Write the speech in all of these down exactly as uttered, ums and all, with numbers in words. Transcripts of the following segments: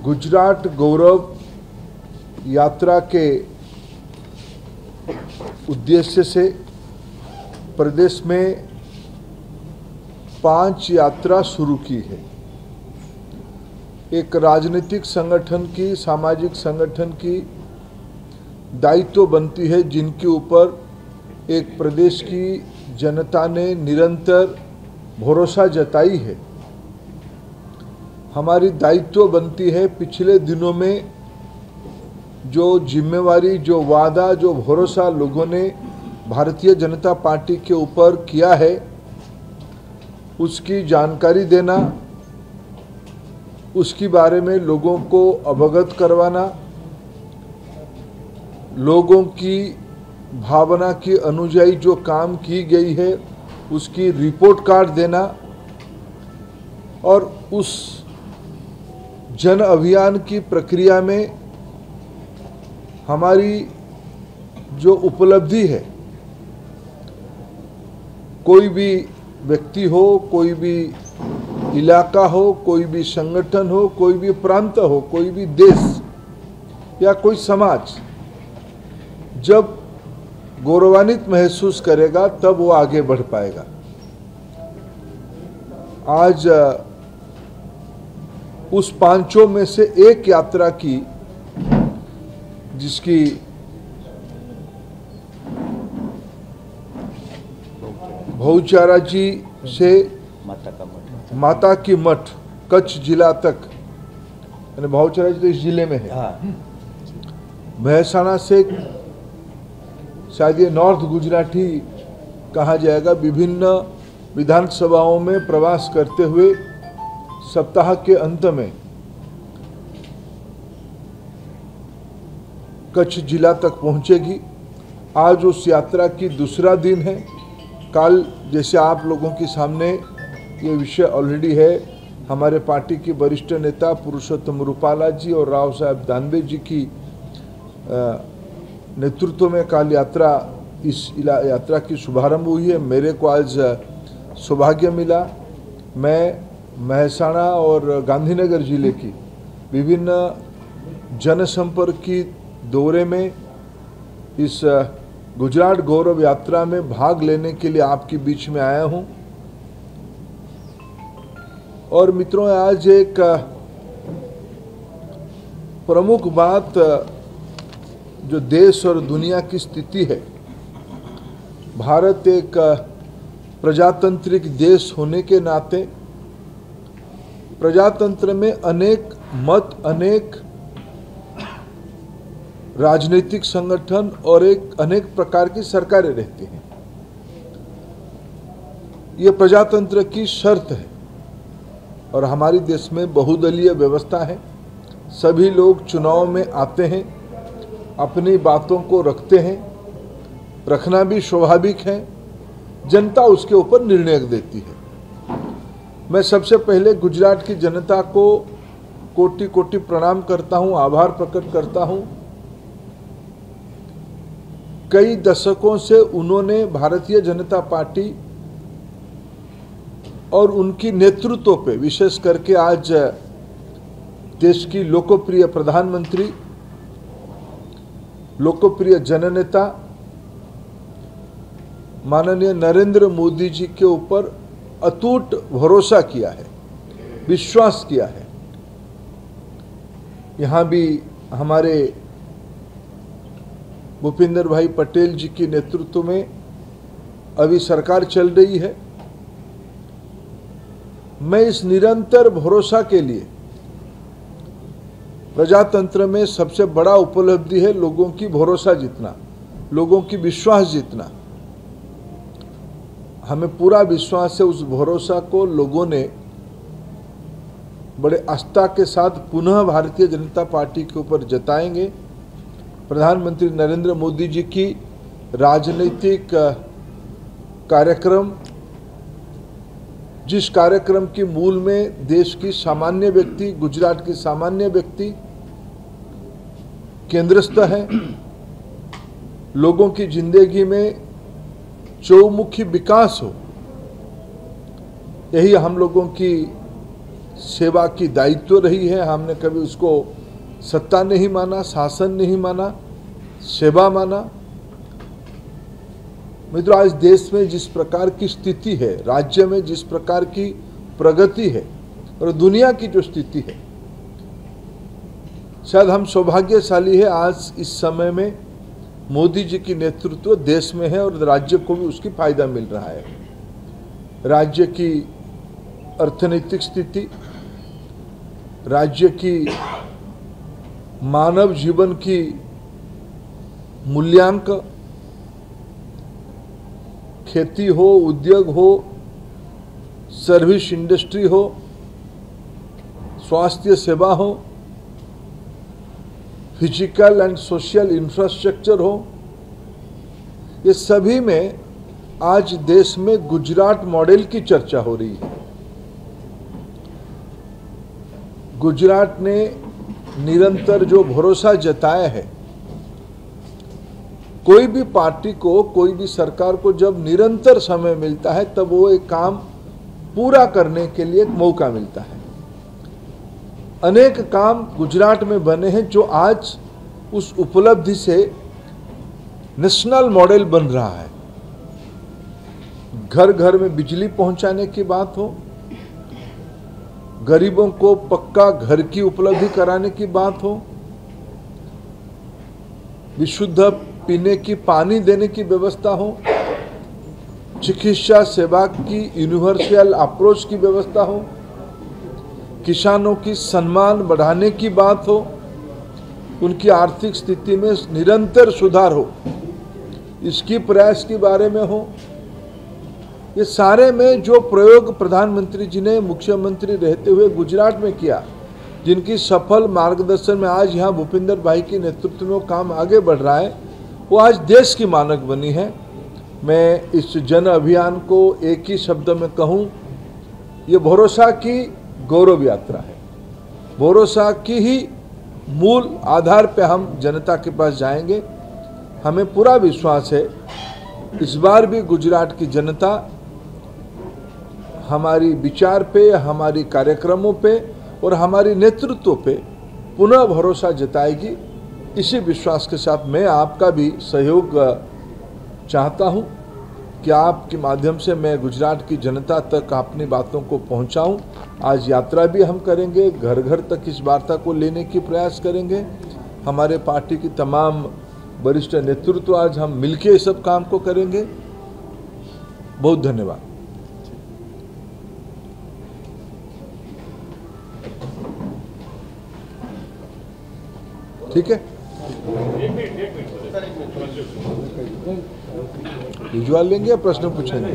गुजरात गौरव यात्रा के उद्देश्य से प्रदेश में पांच यात्रा शुरू की है। एक राजनीतिक संगठन की, सामाजिक संगठन की दायित्व बनती है जिनके ऊपर एक प्रदेश की जनता ने निरंतर भरोसा जताई है। हमारी दायित्व बनती है पिछले दिनों में जो जिम्मेवारी, जो वादा, जो भरोसा लोगों ने भारतीय जनता पार्टी के ऊपर किया है उसकी जानकारी देना, उसके बारे में लोगों को अवगत करवाना, लोगों की भावना की अनुयायी जो काम की गई है उसकी रिपोर्ट कार्ड देना और उस जन अभियान की प्रक्रिया में हमारी जो उपलब्धि है, कोई भी व्यक्ति हो, कोई भी इलाका हो, कोई भी संगठन हो, कोई भी प्रांत हो, कोई भी देश या कोई समाज जब गौरवान्वित महसूस करेगा तब वो आगे बढ़ पाएगा। आज उस पांचों में से एक यात्रा की जिसकी बहुचारा जी से माता का मठ, माता की मठ कच्छ जिला तक, यानी बहुचारा जी तो इस जिले में है। हाँ। महसाणा से शायद ये नॉर्थ गुजराती कहा जाएगा, विभिन्न विधानसभाओं में प्रवास करते हुए सप्ताह के अंत में कच्छ जिला तक पहुंचेगी। आज उस यात्रा की दूसरा दिन है। कल जैसे आप लोगों के सामने ये विषय ऑलरेडी है, हमारे पार्टी के वरिष्ठ नेता पुरुषोत्तम रूपाला जी और राव साहब दानवे जी की नेतृत्व में कल यात्रा इस यात्रा की शुभारंभ हुई है। मेरे को आज सौभाग्य मिला, मैं महसाणा और गांधीनगर जिले की विभिन्न जनसंपर्क की दौरे में इस गुजरात गौरव यात्रा में भाग लेने के लिए आपके बीच में आया हूं। और मित्रों, आज एक प्रमुख बात जो देश और दुनिया की स्थिति है, भारत एक प्रजातांत्रिक देश होने के नाते प्रजातंत्र में अनेक मत, अनेक राजनीतिक संगठन और एक अनेक प्रकार की सरकारें रहती हैं। ये प्रजातंत्र की शर्त है और हमारे देश में बहुदलीय व्यवस्था है। सभी लोग चुनाव में आते हैं, अपनी बातों को रखते हैं, रखना भी स्वाभाविक है, जनता उसके ऊपर निर्णय देती है। मैं सबसे पहले गुजरात की जनता को कोटि कोटि प्रणाम करता हूं, आभार प्रकट करता हूं। कई दशकों से उन्होंने भारतीय जनता पार्टी और उनकी नेतृत्व पे, विशेष करके आज देश की लोकप्रिय प्रधानमंत्री, लोकप्रिय जननेता माननीय नरेंद्र मोदी जी के ऊपर अटूट भरोसा किया है, विश्वास किया है। यहाँ भी हमारे भूपेंद्र भाई पटेल जी के नेतृत्व में अभी सरकार चल रही है। मैं इस निरंतर भरोसा के लिए, प्रजातंत्र में सबसे बड़ा उपलब्धि है लोगों की भरोसा जीतना, लोगों की विश्वास जीतना। हमें पूरा विश्वास है उस भरोसा को लोगों ने बड़े आस्था के साथ पुनः भारतीय जनता पार्टी के ऊपर जताएंगे। प्रधानमंत्री नरेंद्र मोदी जी की राजनीतिक कार्यक्रम, जिस कार्यक्रम के मूल में देश की सामान्य व्यक्ति, गुजरात की सामान्य व्यक्ति केंद्रस्थ है, लोगों की जिंदगी में चौमुखी विकास हो, यही हम लोगों की सेवा की दायित्व रही है। हमने कभी उसको सत्ता नहीं माना, शासन नहीं माना, सेवा माना। मित्रों, आज देश में जिस प्रकार की स्थिति है, राज्य में जिस प्रकार की प्रगति है और दुनिया की जो स्थिति है, शायद हम सौभाग्यशाली है आज इस समय में मोदी जी की नेतृत्व देश में है और राज्य को भी उसकी फायदा मिल रहा है। राज्य की अर्थनैतिक स्थिति, राज्य की मानव जीवन की मूल्यांकन, खेती हो, उद्योग हो, सर्विस इंडस्ट्री हो, स्वास्थ्य सेवा हो, फिजिकल एंड सोशल इंफ्रास्ट्रक्चर हो, ये सभी में आज देश में गुजरात मॉडल की चर्चा हो रही है। गुजरात ने निरंतर जो भरोसा जताया है, कोई भी पार्टी को, कोई भी सरकार को जब निरंतर समय मिलता है तब वो एक काम पूरा करने के लिए एक मौका मिलता है। अनेक काम गुजरात में बने हैं जो आज उस उपलब्धि से नेशनल मॉडल बन रहा है। घर घर में बिजली पहुंचाने की बात हो, गरीबों को पक्का घर की उपलब्धि कराने की बात हो, विशुद्ध पीने की पानी देने की व्यवस्था हो, चिकित्सा सेवा की यूनिवर्सल अप्रोच की व्यवस्था हो, किसानों की सम्मान बढ़ाने की बात हो, उनकी आर्थिक स्थिति में निरंतर सुधार हो, इसकी प्रयास के बारे में हो, ये सारे में जो प्रयोग प्रधानमंत्री जी ने मुख्यमंत्री रहते हुए गुजरात में किया, जिनकी सफल मार्गदर्शन में आज यहाँ भूपेंद्र भाई के नेतृत्व में काम आगे बढ़ रहा है, वो आज देश की मानक बनी है। मैं इस जन अभियान को एक ही शब्द में कहूँ, ये भरोसा की गौरव यात्रा है। भरोसा की ही मूल आधार पे हम जनता के पास जाएंगे। हमें पूरा विश्वास है इस बार भी गुजरात की जनता हमारी विचार पे, हमारी कार्यक्रमों पे और हमारी नेतृत्व पे पुनः भरोसा जताएगी। इसी विश्वास के साथ मैं आपका भी सहयोग चाहता हूं कि आपके माध्यम से मैं गुजरात की जनता तक अपनी बातों को पहुंचाऊं। आज यात्रा भी हम करेंगे, घर घर तक इस वार्ता को लेने की प्रयास करेंगे। हमारे पार्टी की तमाम वरिष्ठ नेतृत्व आज हम मिलके इस सब काम को करेंगे। बहुत धन्यवाद। ठीक है, विजुअल लेंगे या प्रश्न पूछेंगे?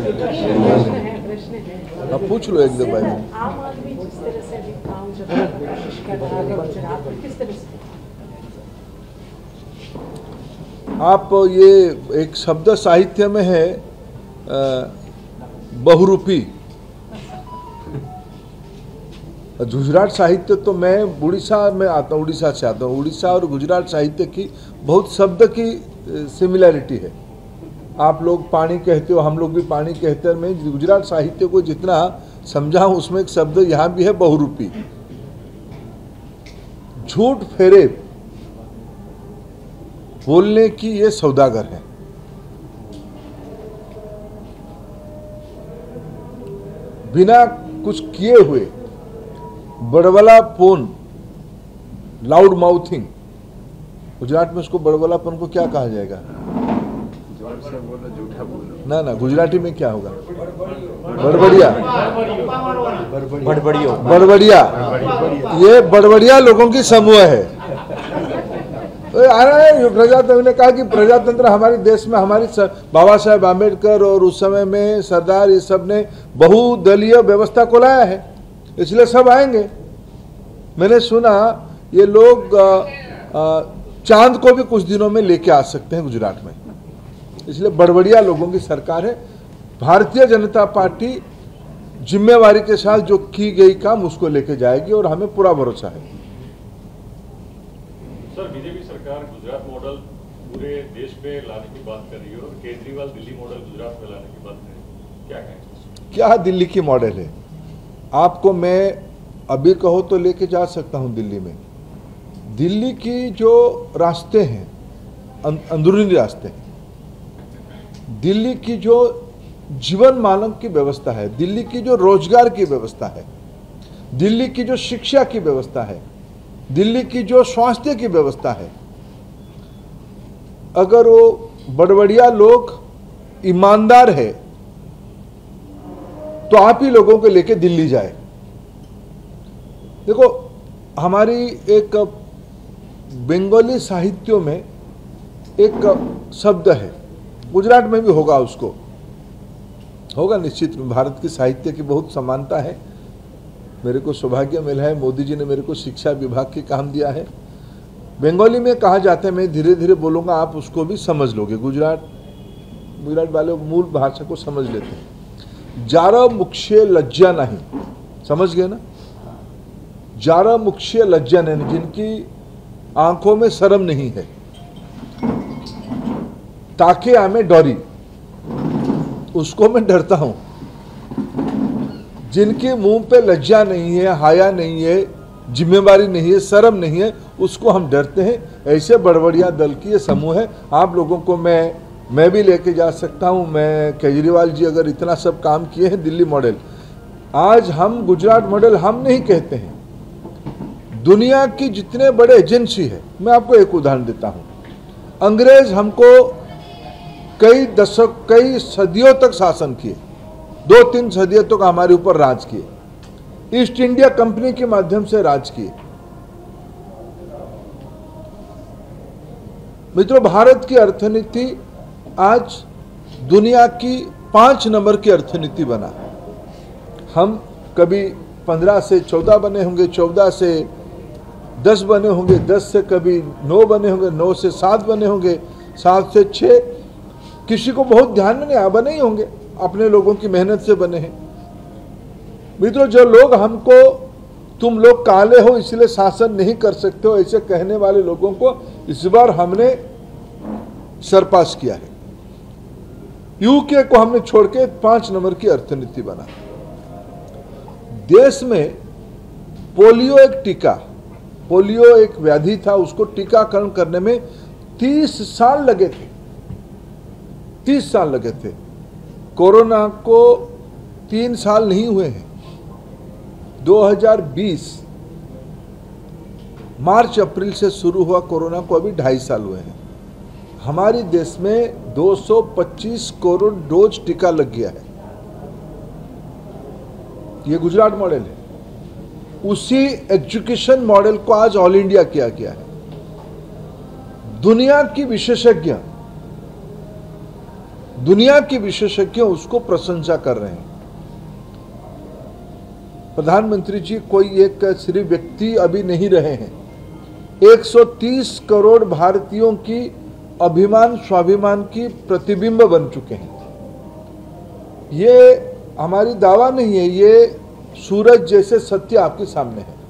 आप पूछ लो एक दो भाई। आम आदमी जिस तरह से अभी काम जब कोशिश कर रहा है गुजरात में, किस तरह से आप, ये एक शब्द साहित्य में है बहुरूपी। गुजरात साहित्य तो मैं उड़ीसा में आता हूँ, उड़ीसा से आता हूँ। उड़ीसा और गुजरात साहित्य की बहुत शब्द की सिमिलैरिटी है। आप लोग पानी कहते हो, हम लोग भी पानी कहते हैं। मैं गुजरात साहित्य को जितना समझा हूँ उसमें एक शब्द यहाँ भी है, बहुरूपी। झूठ फेरे बोलने की ये सौदागर है। बिना कुछ किए हुए बड़बलापन, लाउड माउथिंग, गुजरात में उसको बड़बलापन को क्या कहा जाएगा? ना ना, गुजराती में क्या होगा? बड़बड़िया। बड़बड़िया बड़बड़िया ये बड़बड़िया लोगों की समूह है। आ रहा है प्रजातंत्र ने कहा कि प्रजातंत्र हमारे देश में, हमारी बाबा साहेब आम्बेडकर और उस समय में सरदार, ये सब ने बहुदलीय व्यवस्था को लाया है, इसलिए सब आएंगे। मैंने सुना ये लोग चांद को भी कुछ दिनों में लेके आ सकते हैं गुजरात में, इसलिए बड़बड़िया लोगों की सरकार है। भारतीय जनता पार्टी जिम्मेवारी के साथ जो की गई काम उसको लेके जाएगी और हमें पूरा भरोसा है। सर, बीजेपी सरकार गुजरात मॉडल पूरे देश में लाने की बात कर रही है और केजरीवाल दिल्ली मॉडल गुजरात में लाने की बात कर रही है, क्या कहें? क्या दिल्ली की मॉडल है? आपको मैं अभी कहो तो लेके जा सकता हूं दिल्ली में। दिल्ली की जो रास्ते हैं, अंदरूनी रास्ते हैं, दिल्ली की जो जीवन मानक की व्यवस्था है, दिल्ली की जो रोजगार की व्यवस्था है, दिल्ली की जो शिक्षा की व्यवस्था है, दिल्ली की जो स्वास्थ्य की व्यवस्था है, अगर वो बड़बड़िया लोग ईमानदार है तो आप ही लोगों को लेके दिल्ली जाए। देखो, हमारी एक बंगाली साहित्यों में एक शब्द है, गुजरात में भी होगा, उसको होगा निश्चित। भारत की साहित्य की बहुत समानता है। मेरे को सौभाग्य मिला है, मोदी जी ने मेरे को शिक्षा विभाग के काम दिया है। बंगाली में कहा जाता है, मैं धीरे धीरे बोलूँगा, आप उसको भी समझ लोगे। गुजरात गुजरात वाले मूल भाषा को समझ लेते हैं। जारा मुख्य लज्जा नहीं, समझ गए ना? जारा मुख्य लज्जा नहीं, जिनकी आंखों में शर्म नहीं है, ताके आमे डरी, उसको मैं डरता हूं। जिनके मुंह पे लज्जा नहीं है, हाया नहीं है, जिम्मेवारी नहीं है, शर्म नहीं है, उसको हम डरते हैं। ऐसे बड़बड़िया दल की ये समूह है। आप लोगों को मैं मैं भी लेके जा सकता हूं। मैं केजरीवाल जी अगर इतना सब काम किए हैं, दिल्ली मॉडल, आज हम गुजरात मॉडल हम नहीं कहते हैं। दुनिया की जितने बड़े एजेंसी है, मैं आपको एक उदाहरण देता हूं। अंग्रेज हमको कई दशक कई सदियों तक शासन किए, दो तीन सदियों तक हमारे ऊपर राज किए, ईस्ट इंडिया कंपनी के माध्यम से राज किए। मित्रों, भारत की अर्थनीति आज दुनिया की पांच नंबर की अर्थनीति बना। हम कभी पंद्रह से चौदह बने होंगे, चौदह से दस बने होंगे, दस से कभी नौ बने होंगे, नौ से सात बने होंगे, सात से छः, किसी को बहुत ध्यान में नहीं आ बने ही होंगे, अपने लोगों की मेहनत से बने हैं। मित्रों, जो लोग हमको तुम लोग काले हो इसलिए शासन नहीं कर सकते हो ऐसे कहने वाले लोगों को इस बार हमने सरपास किया है। यूके को हमने छोड़ के पांच नंबर की अर्थनीति बना। देश में पोलियो एक टीका, पोलियो एक व्याधि था, उसको टीकाकरण करने में तीस साल लगे थे, तीस साल लगे थे। कोरोना को तीन साल नहीं हुए हैं। दो हज़ार बीस मार्च अप्रैल से शुरू हुआ कोरोना को अभी ढाई साल हुए हैं। हमारे देश में दो सौ पच्चीस करोड़ डोज टीका लग गया है। ये गुजरात मॉडल है। उसी एजुकेशन मॉडल को आज ऑल इंडिया किया गया है। दुनिया की विशेषज्ञ दुनिया के विशेषज्ञ उसको प्रशंसा कर रहे हैं। प्रधानमंत्री जी कोई एक सिर्फ व्यक्ति अभी नहीं रहे हैं। एक सौ तीस करोड़ भारतीयों की अभिमान स्वाभिमान की प्रतिबिंब बन चुके हैं। ये हमारी दावा नहीं है, ये सूरज जैसे सत्य आपके सामने है।